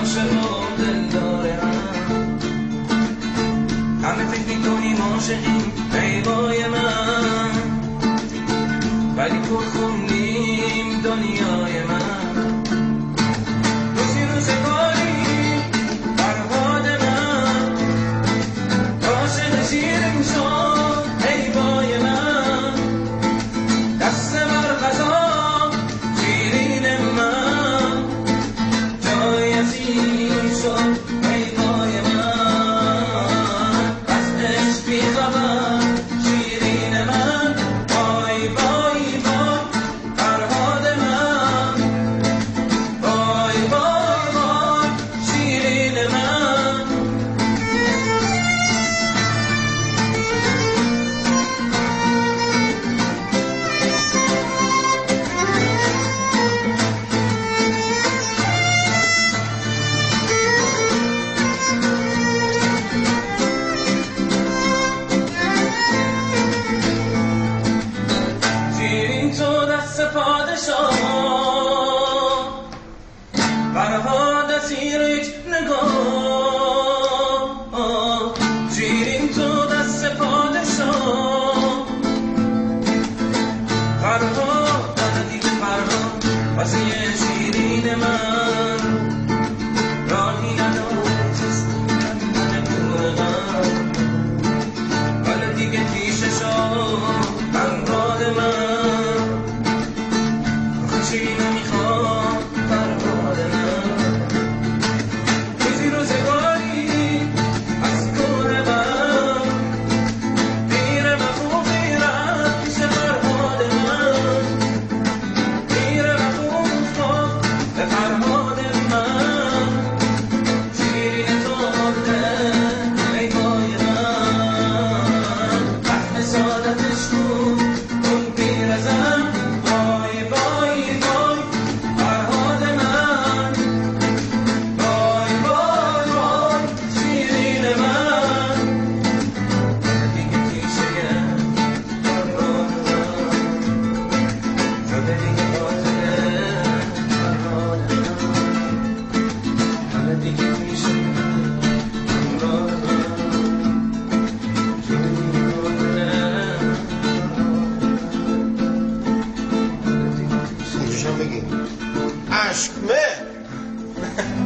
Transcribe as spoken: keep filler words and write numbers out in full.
عاشق و دلدار هم، همه فکر میکنیم عاشقیم ای بای من، ولی پرخونیم دنیای من. روزی روز کاری فرهاد من، عاشق شیرین شد ای بای من، دست بر غذا شیرین من، جای عزیز شد ای بای من، از عشق بی خبر شیرین من، وای وای وای فرهاد من، وای وای وای شیرین من. شیرین تو دست پادشاه، فرهاد اسیر یک نگاه. شیرین تو دست پادشاه، فرهاد دادی به فرهاد واسه شیرین من، راهی نداشت من دور من، حالا دیگه پیش شاه فرهاد من، آخه چی نمیخواد فرهاد من. روزی روزگاری از کور من، پیر و خوب میرم پیش فرهاد من، پیر و خوب به فرهاد من، شیرین تو مرده ای بای من، وقت سعادتش بود اون پیرزن، وای وای وای فرهاد من، وای وای وای شیرین من. دیگه پیشه فرهاد من، شده دیگه قاتل فرهاد من، حالا دیگه پیشه فرهاد من، شده دیگه قاتل. اونجوشم بگی عشق مه